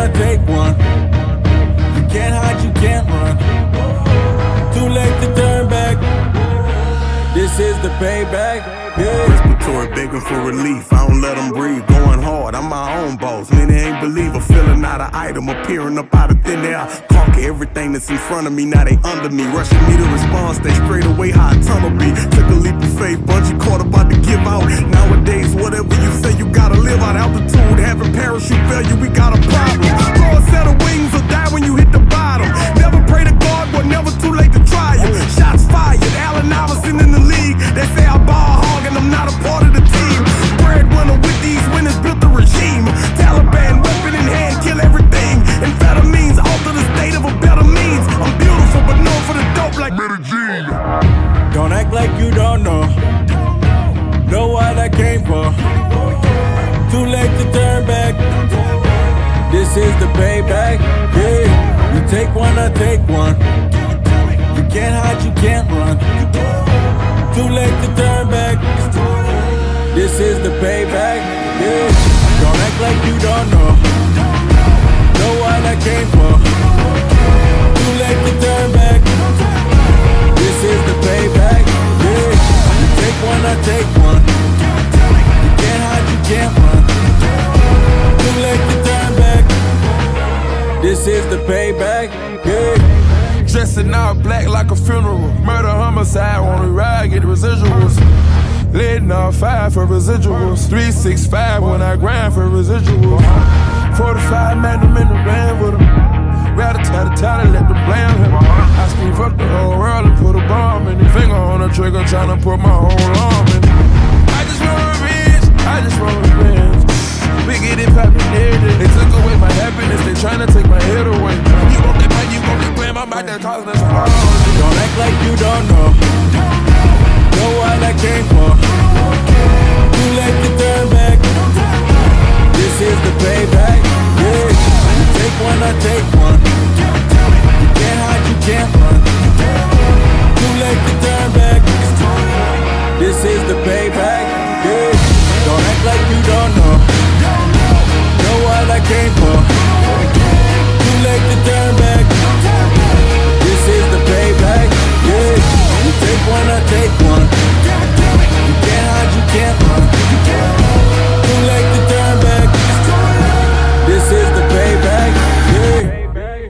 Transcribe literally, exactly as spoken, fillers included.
I take one. You can't hide, you can't run. Too late to turn back. This is the payback. Yeah. Respiratory begging for relief, I don't let them breathe. Going hard, I'm my own boss. Many ain't believe a feeling out of item, appearing up out of thin air. Conquer everything that's in front of me, now they under me. Rushing me to respond, stay straight away how a tunnel be. Took a leap of faith, bungee cord about to give out. Nowadays, whatever you say, you gotta live out. Altitude, having parachute failure, we got a problem. Throw a set of wings or die when you hit the bottom. Never pray to God, but never too late to try it. Shots fired, Allen Iverson in the league. They say I ball hog and I'm not a part of the team. Breadwinner with these winners built the regime. Taliban, weapon in hand, kill everything. Amphetamines, alter the state of a better means. I'm beautiful but known for the dope like Medellin. Don't act like you don't know. Know what I came for. Too late to turn back. This is the payback. Yeah. You take one, I take one. You can't hide, you can't run. Too late to turn back. This is the payback. Yeah. Don't act like you don't know. Know what I came for. Too late to turn back. This is the payback. Yeah. You take one, I take one. You can't hide, you can't run. Too late to turn back. This is the payback. Yeah. Dressing all black like a funeral. Murder, homicide, on the ride, get the residuals. Letting off five for residuals. three six five when I grind for residuals. forty-five magnum in the van with them. Rather tie the tie let them blame him. I scream fuck the whole world and put a bomb in the finger on the trigger, trying to put my whole arm in.